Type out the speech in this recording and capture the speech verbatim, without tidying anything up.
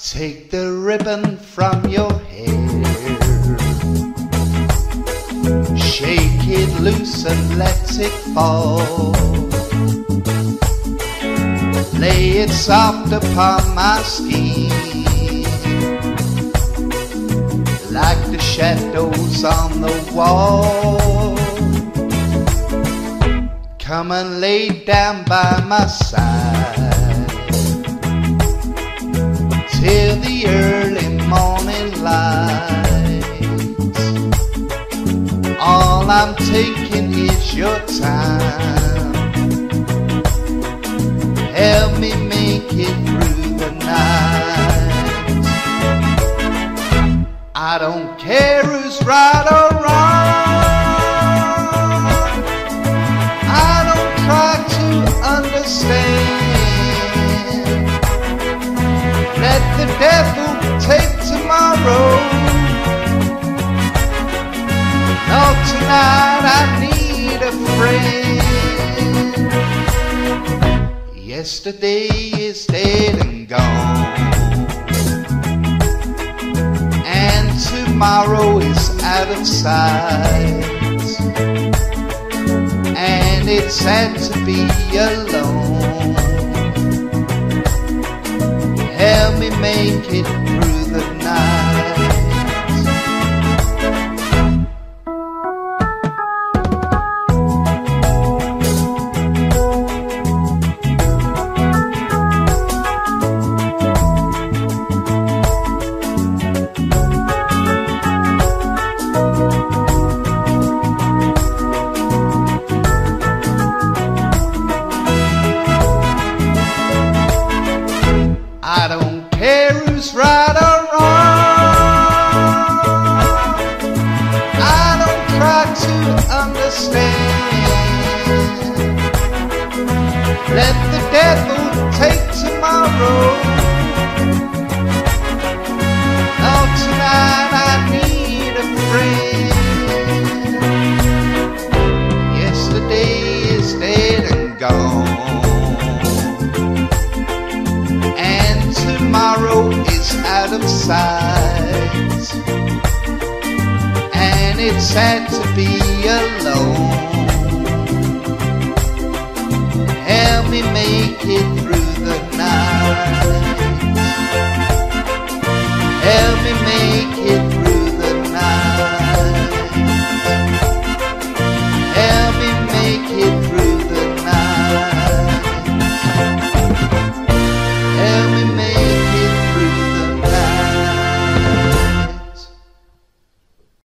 Take the ribbon from your hair, shake it loose and let it fall. Lay it soft upon my skin, like the shadows on the wall. Come and lay down by my side till the early morning light. All I'm taking is your time. Help me make it through the night. I don't care who's right or wrong. I don't try to understand. Let the devil take tomorrow. No, tonight I need a friend. Yesterday is dead and gone, and tomorrow is out of sight. And it's sad to be alone. Help me make it through the night. I don't care who's right or wrong. I don't try to understand. Let the devil take tomorrow. No, tonight I need a friend. Yesterday is dead and gone, tomorrow is out of sight, and it's sad to be alone.